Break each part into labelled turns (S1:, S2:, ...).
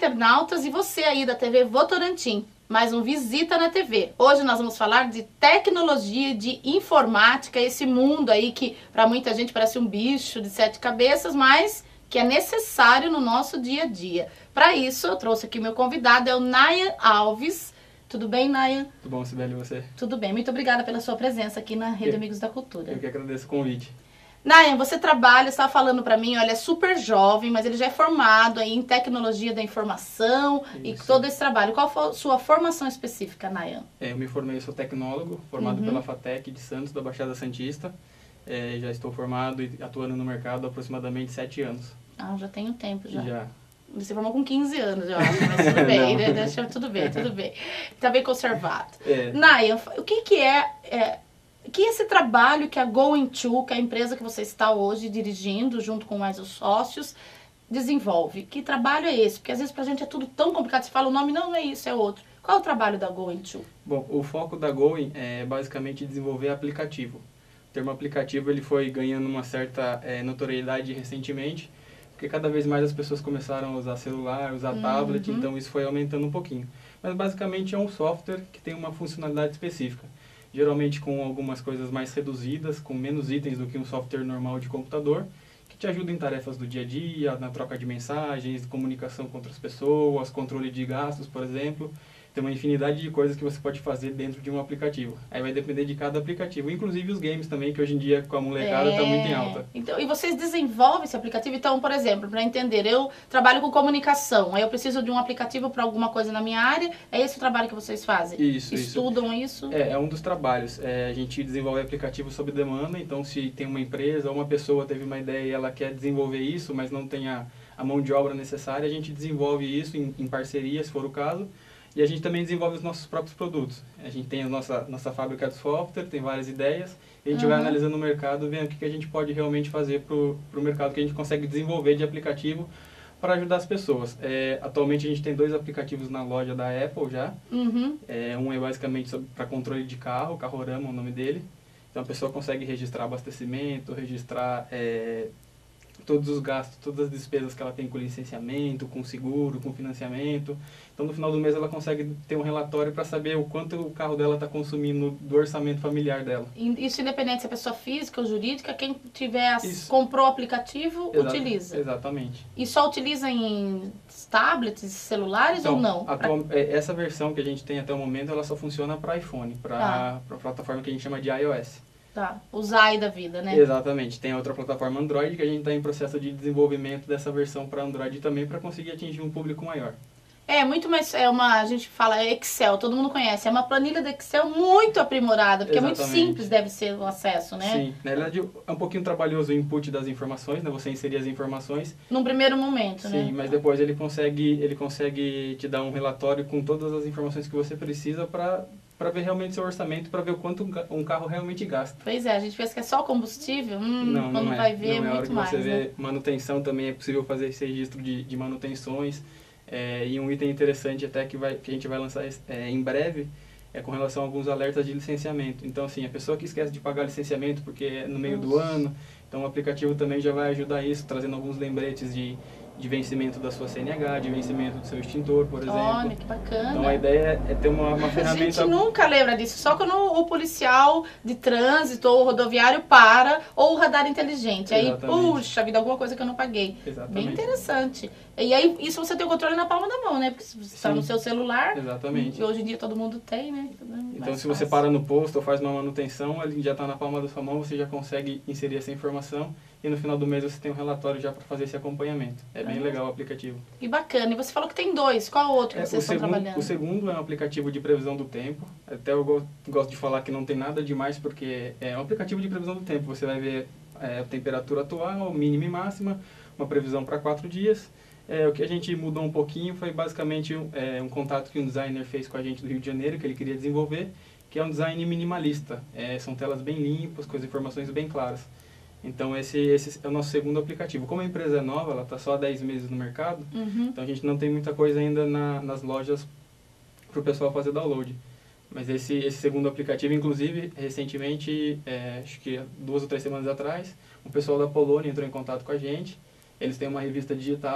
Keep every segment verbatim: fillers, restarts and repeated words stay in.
S1: internautas e você aí da T V Votorantim. Mais um Visita na T V. Hoje nós vamos falar de tecnologia, de informática, esse mundo aí que para muita gente parece um bicho de sete cabeças, mas que é necessário no nosso dia a dia. Para isso eu trouxe aqui meu convidado, é o Nayan Alves. Tudo bem, Nayan?
S2: Tudo bom, Sibeli, e você?
S1: Tudo bem, muito obrigada pela sua presença aqui na Rede
S2: eu,
S1: Amigos da Cultura.
S2: Eu que agradeço o convite.
S1: Nayan, você trabalha, você estava falando para mim, olha, é super jovem, mas ele já é formado aí em tecnologia da informação. Isso. E todo esse trabalho. Qual foi a sua formação específica, Nayan?
S2: É, eu me formei, eu sou tecnólogo, formado
S1: uhum.
S2: pela FATEC de Santos, da Baixada Santista. É, já estou formado e atuando no mercado há aproximadamente sete anos.
S1: Ah, já tenho tempo já.
S2: Já.
S1: Você formou com quinze anos, eu acho, mas tudo bem, né? Deixa, tudo bem, tudo bem. Está bem conservado.
S2: É.
S1: Nayan, o que, que é... é que esse trabalho que a GoInTo, que é a empresa que você está hoje dirigindo, junto com mais os sócios, desenvolve? Que trabalho é esse? Porque às vezes pra gente é tudo tão complicado, você fala o nome, não, não é isso, é outro. Qual é o trabalho da GoInTo?
S2: Bom, o foco da Going é basicamente desenvolver aplicativo. O termo aplicativo ele foi ganhando uma certa é, notoriedade recentemente, porque cada vez mais as pessoas começaram a usar celular, usar uhum. tablet, então isso foi aumentando um pouquinho. Mas basicamente é um software que tem uma funcionalidade específica. Geralmente com algumas coisas mais reduzidas, com menos itens do que um software normal de computador, que te ajuda em tarefas do dia a dia, na troca de mensagens, comunicação com outras pessoas, controle de gastos, por exemplo. Tem uma infinidade de coisas que você pode fazer dentro de um aplicativo. Aí vai depender de cada aplicativo, inclusive os games também, que hoje em dia com a molecada está é... muito em alta.
S1: Então, e vocês desenvolvem esse aplicativo? Então, por exemplo, para entender, eu trabalho com comunicação, aí eu preciso de um aplicativo para alguma coisa na minha área, é esse o trabalho que vocês fazem?
S2: Isso,
S1: Estudam isso?
S2: isso? É, é um dos trabalhos. É, a gente desenvolve aplicativo sob demanda, então se tem uma empresa ou uma pessoa teve uma ideia e ela quer desenvolver isso, mas não tem a, a mão de obra necessária, a gente desenvolve isso em, em parceria, se for o caso. E a gente também desenvolve os nossos próprios produtos. A gente tem a nossa, nossa fábrica de software, tem várias ideias, e a gente uhum. vai analisando o mercado, vendo o que, que a gente pode realmente fazer para o mercado que a gente consegue desenvolver de aplicativo para ajudar as pessoas. É, atualmente a gente tem dois aplicativos na loja da Apple já.
S1: Uhum.
S2: É, um é basicamente para controle de carro, Carrorama é o nome dele. Então a pessoa consegue registrar abastecimento, registrar... É, todos os gastos, todas as despesas que ela tem com licenciamento, com seguro, com financiamento. Então, no final do mês, ela consegue ter um relatório para saber o quanto o carro dela está consumindo do orçamento familiar dela.
S1: Isso independente se é pessoa física ou jurídica, quem tiver as, comprou o aplicativo, Exa utiliza.
S2: Exatamente.
S1: E só utiliza em tablets, celulares
S2: então,
S1: ou não?
S2: Atual, pra... Essa versão que a gente tem até o momento, ela só funciona para iPhone, para ah. a plataforma que a gente chama de iOS.
S1: Tá, o Zai da vida, né?
S2: Exatamente. Tem outra plataforma Android que a gente está em processo de desenvolvimento dessa versão para Android também para conseguir atingir um público maior. É,
S1: muito mais, é uma, a gente fala é Excel, todo mundo conhece, é uma planilha do Excel muito aprimorada, porque Exatamente. É muito simples deve ser o acesso, né?
S2: Sim, na verdade é um pouquinho trabalhoso o input das informações, né? Você inserir as informações.
S1: Num primeiro momento,
S2: Sim,
S1: né?
S2: Sim, mas depois ele consegue, ele consegue te dar um relatório com todas as informações que você precisa para... para ver realmente seu orçamento, para ver o quanto um carro realmente gasta.
S1: Pois é, a gente pensa que é só combustível, hum,
S2: não,
S1: quando
S2: não é.
S1: vai ver
S2: não
S1: é
S2: muito
S1: muito mais.
S2: Você
S1: né?
S2: vê manutenção também, é possível fazer esse registro de, de manutenções. É, e um item interessante até que, vai, que a gente vai lançar é, em breve é com relação a alguns alertas de licenciamento. Então, assim, a pessoa que esquece de pagar licenciamento porque é no meio Nossa. do ano, então o aplicativo também já vai ajudar isso, trazendo alguns lembretes de de vencimento da sua C N H, de vencimento do seu extintor, por exemplo.
S1: Olha, que bacana.
S2: Então a ideia é ter uma, uma ferramenta...
S1: A gente nunca lembra disso, só quando o policial de trânsito ou rodoviário para, ou o radar inteligente. Aí,
S2: Exatamente.
S1: puxa vida, alguma coisa que eu não paguei.
S2: Exatamente.
S1: Bem interessante. E aí, isso você tem o controle na palma da mão, né? Porque você está no seu celular.
S2: Exatamente.
S1: E hoje em dia todo mundo tem, né?
S2: Então, se você para no posto ou faz uma manutenção, ele já está na palma da sua mão, você já consegue inserir essa informação e no final do mês você tem um relatório já para fazer esse acompanhamento. É bem ah, legal o aplicativo.
S1: Que bacana. E você falou que tem dois. Qual o outro que
S2: é,
S1: vocês estão
S2: segundo,
S1: trabalhando?
S2: O segundo é um aplicativo de previsão do tempo. Até eu gosto, gosto de falar que não tem nada demais, porque é um aplicativo de previsão do tempo. Você vai ver é, a temperatura atual, mínima e máxima, uma previsão para quatro dias. É, o que a gente mudou um pouquinho foi basicamente é, um contato que um designer fez com a gente do Rio de Janeiro, que ele queria desenvolver, que é um design minimalista. É, são telas bem limpas, com as informações bem claras. Então esse, esse é o nosso segundo aplicativo. Como a empresa é nova, ela está só há dez meses no mercado,
S1: uhum.
S2: então a gente não tem muita coisa ainda na, nas lojas para o pessoal fazer download. Mas esse, esse segundo aplicativo, inclusive, recentemente, é, acho que duas ou três semanas atrás, um pessoal da Polônia entrou em contato com a gente. Eles têm uma revista digital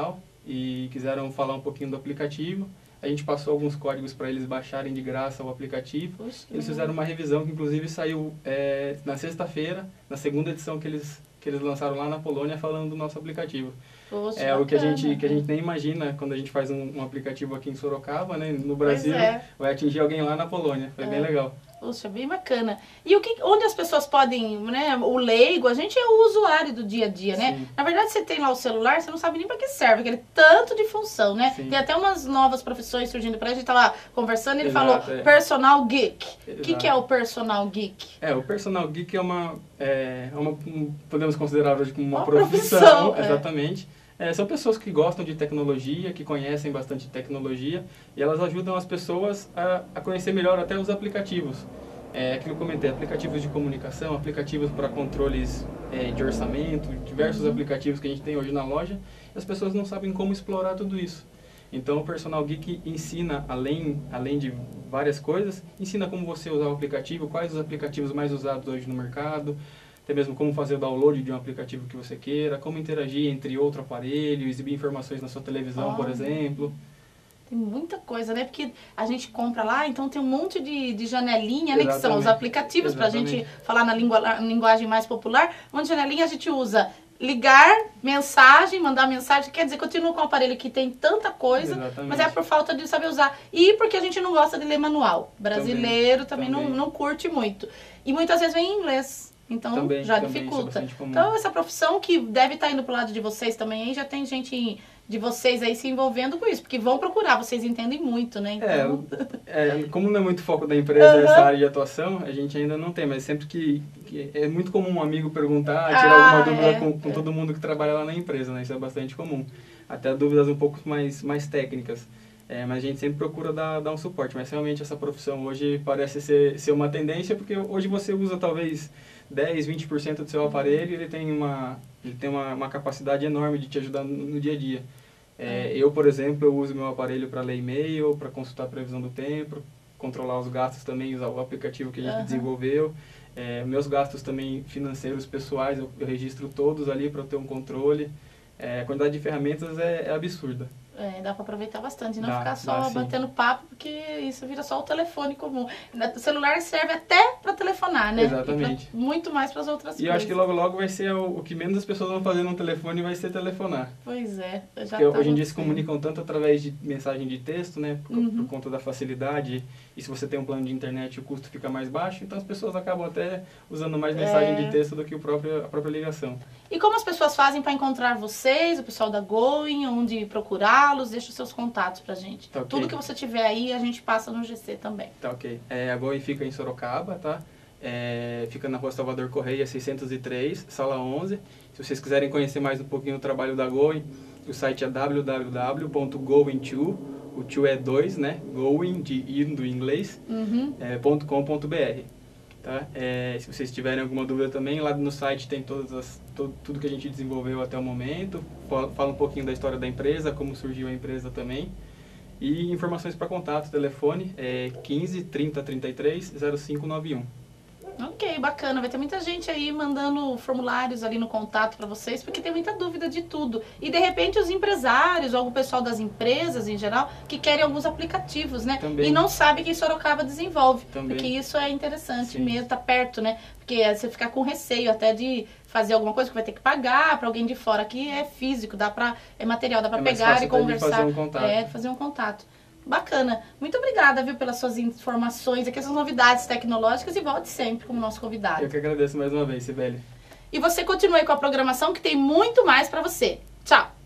S2: e quiseram falar um pouquinho do aplicativo. A gente passou alguns códigos para eles baixarem de graça o aplicativo.
S1: Poxa,
S2: eles fizeram uma revisão que inclusive saiu é, na sexta-feira, na segunda edição que eles, que eles lançaram lá na Polônia, falando do nosso aplicativo.
S1: Poxa,
S2: é o que a, gente, que a gente
S1: né?
S2: nem imagina quando a gente faz um, um aplicativo aqui em Sorocaba, né? No Brasil,
S1: é.
S2: vai atingir alguém lá na Polônia. Foi é. bem legal.
S1: Poxa, bem bacana. E o que, onde as pessoas podem, né, o leigo, a gente é o usuário do dia a dia, né?
S2: Sim.
S1: Na verdade, você tem lá o celular, você não sabe nem para que serve, aquele tanto de função, né?
S2: Sim.
S1: Tem até umas novas profissões surgindo para a gente, tava conversando e ele
S2: Exato,
S1: falou
S2: é.
S1: personal geek. O que,
S2: Exato.
S1: que é o personal geek?
S2: É, o personal geek é uma, é, uma um, podemos considerar hoje como uma,
S1: uma
S2: profissão,
S1: profissão
S2: exatamente. É. É, são pessoas que gostam de tecnologia, que conhecem bastante tecnologia, e elas ajudam as pessoas a, a conhecer melhor até os aplicativos. É, aquilo que eu comentei, aplicativos de comunicação, aplicativos para controles é, de orçamento, diversos uhum. aplicativos que a gente tem hoje na loja, e as pessoas não sabem como explorar tudo isso. Então o Personal Geek ensina, além, além de várias coisas, ensina como você usar o aplicativo, quais os aplicativos mais usados hoje no mercado, até mesmo como fazer o download de um aplicativo que você queira, como interagir entre outro aparelho, exibir informações na sua televisão, oh. por exemplo.
S1: Tem muita coisa, né? Porque a gente compra lá, então tem um monte de, de janelinha, né? Que são os aplicativos, para a gente falar na, língua, na linguagem mais popular. Um monte de janelinha a gente usa ligar, mensagem, mandar mensagem. Quer dizer, continua com o aparelho que tem tanta coisa, exatamente. Mas é por falta de saber usar. E porque a gente não gosta de ler manual. Brasileiro também, também, também. Não, não curte muito. E muitas vezes vem em inglês. Então também, já também, dificulta. Então essa profissão que deve estar indo pro lado de vocês também, aí já tem gente de vocês aí se envolvendo com isso, porque vão procurar, vocês entendem muito, né? Então...
S2: É, é, como não é muito foco da empresa uhum. essa área de atuação, a gente ainda não tem, mas sempre que, que é muito comum um amigo perguntar, tirar ah, alguma dúvida é, com, com é. todo mundo que trabalha lá na empresa, né? Isso é bastante comum. Até dúvidas um pouco mais, mais técnicas. É, mas a gente sempre procura dar, dar um suporte, mas realmente essa profissão hoje parece ser, ser uma tendência, porque hoje você usa talvez dez, vinte por cento do seu aparelho e ele tem uma, ele tem uma, uma capacidade enorme de te ajudar no, no dia a dia. É, eu, por exemplo, eu uso meu aparelho para ler e-mail, para consultar a previsão do tempo, controlar os gastos também, usar o aplicativo que a gente uhum. desenvolveu. É, meus gastos também financeiros pessoais, eu, eu registro todos ali para ter um controle. É, a quantidade de ferramentas é, é absurda.
S1: É, dá para aproveitar bastante, não
S2: dá,
S1: ficar só
S2: dá,
S1: batendo papo, porque isso vira só o telefone comum. O celular serve até para telefonar, né?
S2: Exatamente.
S1: Pra, muito mais para as outras
S2: e
S1: coisas.
S2: E eu acho que logo logo vai ser o, o que menos as pessoas vão fazer no telefone vai ser telefonar.
S1: Pois é. Já
S2: porque tá hoje em dia se comunicam tanto através de mensagem de texto, né? Por,
S1: uhum.
S2: por conta da facilidade. E se você tem um plano de internet, o custo fica mais baixo. Então as pessoas acabam até usando mais mensagem é. de texto do que o próprio, a própria ligação.
S1: E como as pessoas fazem para encontrar vocês, o pessoal da Going, onde procurá-los? Deixa os seus contatos pra gente. Tá, okay. Tudo que você tiver aí, a gente passa no G C também.
S2: Tá ok. É, a Going fica em Sorocaba, tá? É, fica na Rua Salvador Correia, seiscentos e três, sala onze. Se vocês quiserem conhecer mais um pouquinho o trabalho da Going, o site é w w w ponto going to, o to é dois, né? Going, de indo em inglês,
S1: uhum.
S2: é, ponto com ponto b r. Tá? É, se vocês tiverem alguma dúvida também, lá no site tem todas as, todo, tudo que a gente desenvolveu até o momento, fala um pouquinho da história da empresa, como surgiu a empresa também, e informações para contato, telefone é quinze, trinta, trinta e três, zero cinco nove um.
S1: Ok, bacana. Vai ter muita gente aí mandando formulários ali no contato para vocês, porque tem muita dúvida de tudo. E de repente os empresários, ou o pessoal das empresas em geral, que querem alguns aplicativos, né?
S2: Também.
S1: E não sabe que Sorocaba desenvolve.
S2: Também.
S1: Porque isso é interessante
S2: Sim.
S1: mesmo, tá perto, né? Porque você fica com receio até de fazer alguma coisa que vai ter que pagar para alguém de fora. Aqui é físico, dá pra, é material, dá para
S2: é
S1: pegar e conversar.
S2: Fazer um contato.
S1: É, fazer um contato. Bacana. Muito obrigada, viu, pelas suas informações aqui, essas novidades tecnológicas, e volte sempre como nosso convidado.
S2: Eu que agradeço mais uma vez, Sibeli.
S1: E você continue com a programação que tem muito mais para você. Tchau!